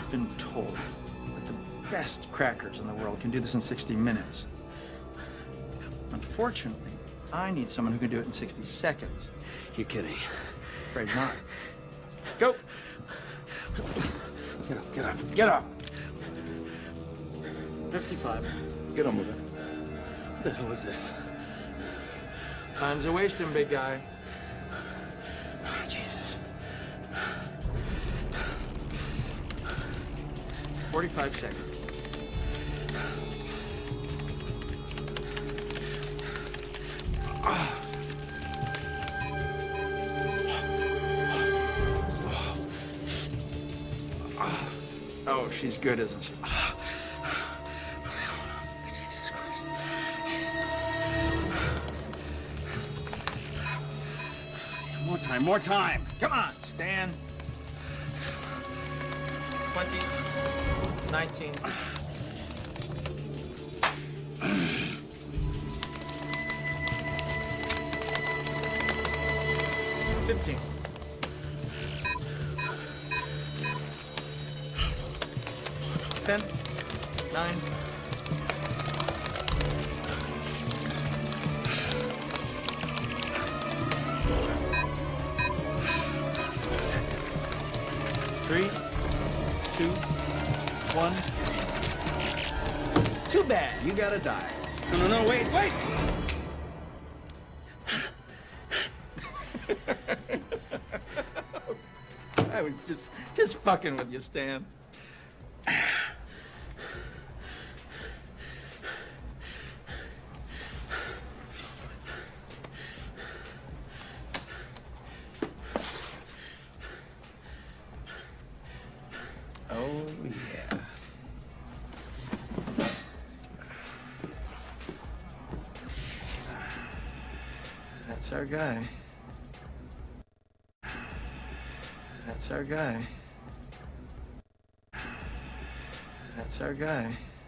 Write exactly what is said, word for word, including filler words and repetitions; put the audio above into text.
been told that the best crackers in the world can do this in sixty minutes. Unfortunately, I need someone who can do it in sixty seconds. You're kidding. Afraid not. Go! Get up, get up, get up! fifty-five. Get on with it. What the hell is this? Time's a wasting, big guy. Oh, Jesus. forty-five seconds. Ah. Oh, she's good, isn't she? More time, more time. Come on, Stan. twenty, nineteen. fifteen. ten, nine. Three, two, one. Too bad, you gotta die. No, no, no, wait, wait! I was just, just fucking with you, Stan. Oh, yeah. That's our guy. That's our guy. That's our guy.